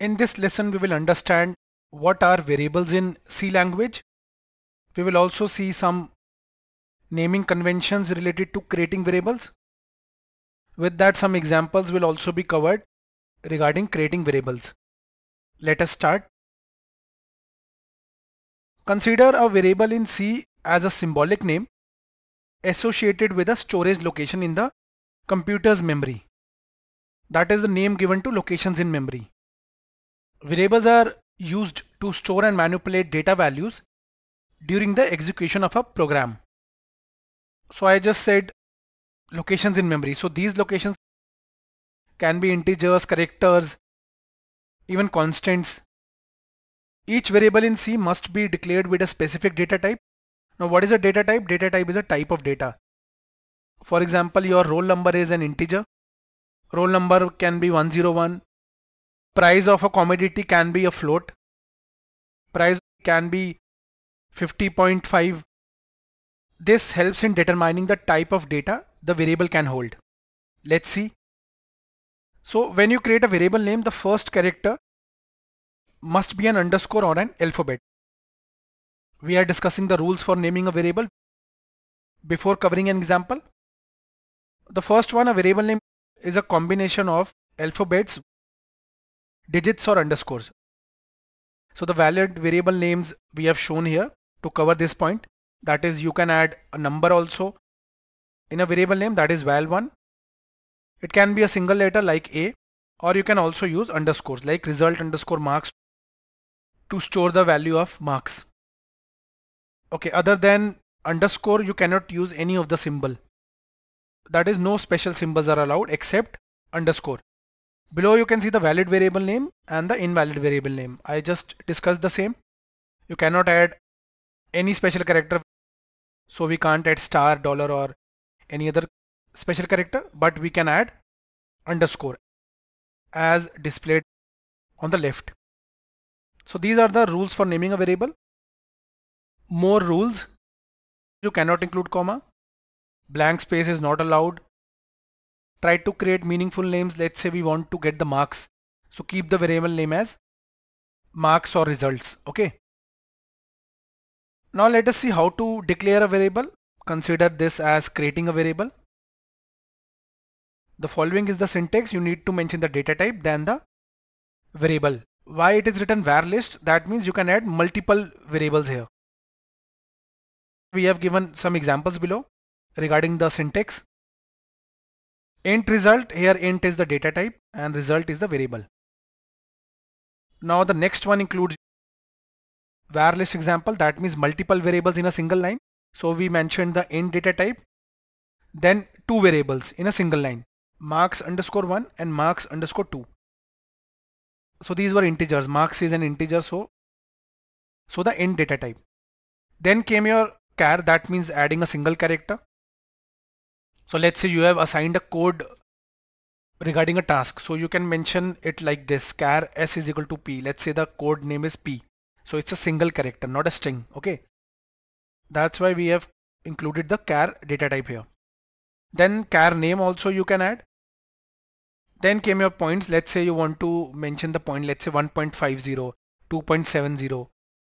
In this lesson, we will understand what are variables in C language. We will also see some naming conventions related to creating variables. With that, some examples will also be covered regarding creating variables. Let us start. Consider a variable in C as a symbolic name associated with a storage location in the computer's memory. That is the name given to locations in memory. Variables are used to store and manipulate data values during the execution of a program. So I just said locations in memory. So these locations can be integers, characters, even constants. Each variable in C must be declared with a specific data type. Now what is a data type? Data type is a type of data. For example, your roll number is an integer. Roll number can be 101. Price of a commodity can be a float. Price can be 50.5. This helps in determining the type of data the variable can hold. Let's see. So when you create a variable name, the first character must be an underscore or an alphabet. We are discussing the rules for naming a variable before covering an example. The first one, a variable name is a combination of alphabets, digits or underscores. So the valid variable names we have shown here to cover this point. That is, you can add a number also in a variable name, that is val1. It can be a single letter like A, or you can also use underscores like result underscore marks to store the value of marks. Okay, other than underscore, you cannot use any of the symbol. That is, no special symbols are allowed except underscore. Below you can see the valid variable name and the invalid variable name. I just discussed the same. You cannot add any special character. So we can't add star, dollar or any other special character, but we can add underscore as displayed on the left. So these are the rules for naming a variable. More rules. You cannot include comma. Blank space is not allowed. Try to create meaningful names. Let's say we want to get the marks. So keep the variable name as marks or results. Okay. Now let us see how to declare a variable. Consider this as creating a variable. The following is the syntax. You need to mention the data type, then the variable. Why it is written var list? That means you can add multiple variables here. We have given some examples below regarding the syntax. Int result, here int is the data type and result is the variable. Now the next one includes var list example, that means multiple variables in a single line. So we mentioned the int data type, then two variables in a single line, marks underscore 1 and marks underscore 2. So these were integers. Marks is an integer, so the int data type. Then came your char, that means adding a single character. So let's say you have assigned a code regarding a task. So you can mention it like this, char s is equal to p. Let's say the code name is p. So it's a single character, not a string. Okay. That's why we have included the char data type here. Then char name also you can add. Then came your points. Let's say you want to mention the point, let's say 1.50, 2.70,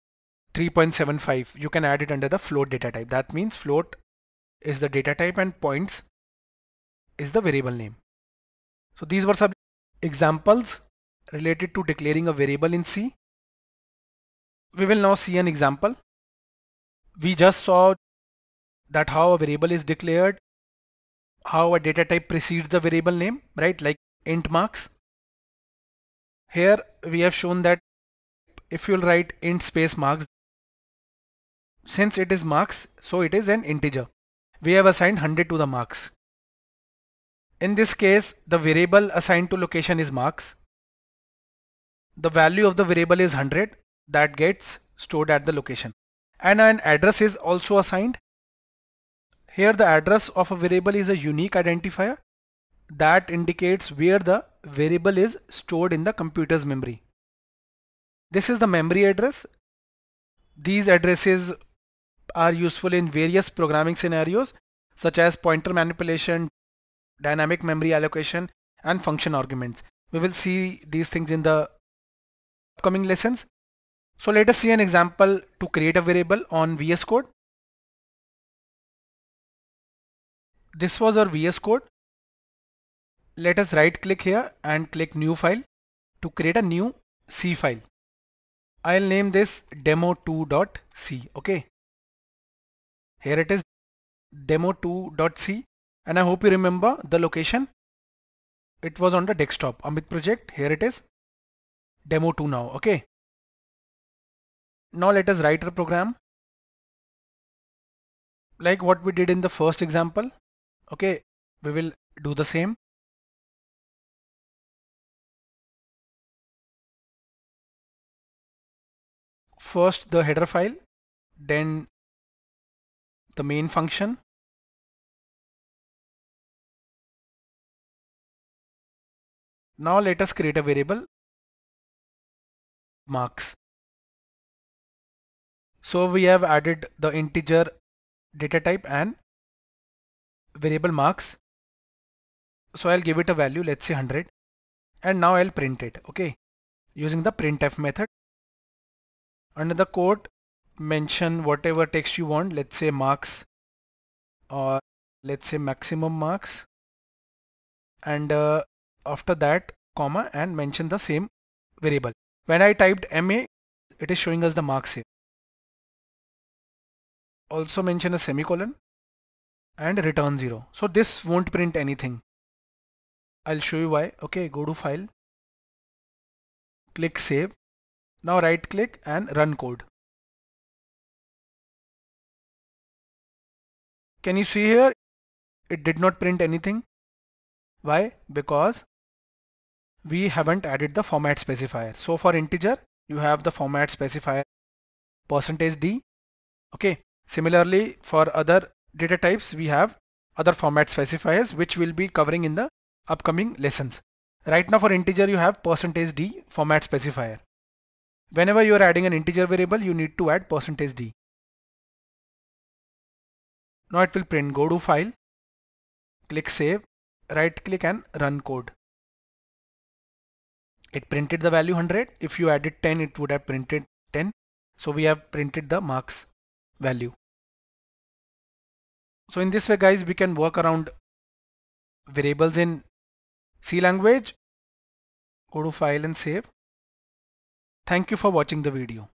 3.75. You can add it under the float data type. That means float is the data type and points is the variable name. So these were some examples related to declaring a variable in C. We will now see an example. We just saw that how a variable is declared, how a data type precedes the variable name, right? Like int marks. Here we have shown that if you'll write int space marks, since it is marks, so it is an integer. We have assigned 100 to the marks. In this case, the variable assigned to location is marks. The value of the variable is 100 that gets stored at the location. And an address is also assigned. Here the address of a variable is a unique identifier that indicates where the variable is stored in the computer's memory. This is the memory address. These addresses are useful in various programming scenarios such as pointer manipulation, dynamic memory allocation and function arguments. We will see these things in the upcoming lessons. So let us see an example to create a variable on VS Code. This was our VS Code. Let us right click here and click new file to create a new C file. I'll name this demo2.c. Okay. Here it is, demo2.c, and I hope you remember the location. It was on the desktop, Amit project. Here it is, demo2 now. Okay. Now let us write a program like what we did in the first example. Okay, we will do the same. First the header file, then the main function. Now let us create a variable marks. So we have added the integer data type and variable marks. So I'll give it a value, let's say 100, and now I'll print it. Okay, using the printf method. Under the quote, mention whatever text you want, let's say marks, or let's say maximum marks, and after that comma, and mention the same variable. When I typed MA, it is showing us the marks here. Also mention a semicolon and return 0. So this won't print anything. I'll show you why. Okay, go to file, click save. Now right click and run code. Can you see here? It did not print anything. Why? Because we haven't added the format specifier. So for integer, you have the format specifier %d. Okay. Similarly, for other data types, we have other format specifiers which we'll be covering in the upcoming lessons. Right now for integer, you have %d format specifier. Whenever you are adding an integer variable, you need to add %d. Now it will print. Go to file, click save, right click and run code. It printed the value 100. If you added 10, it would have printed 10. So we have printed the marks value. So in this way, guys, we can work around variables in C language. Go to file and save. Thank you for watching the video.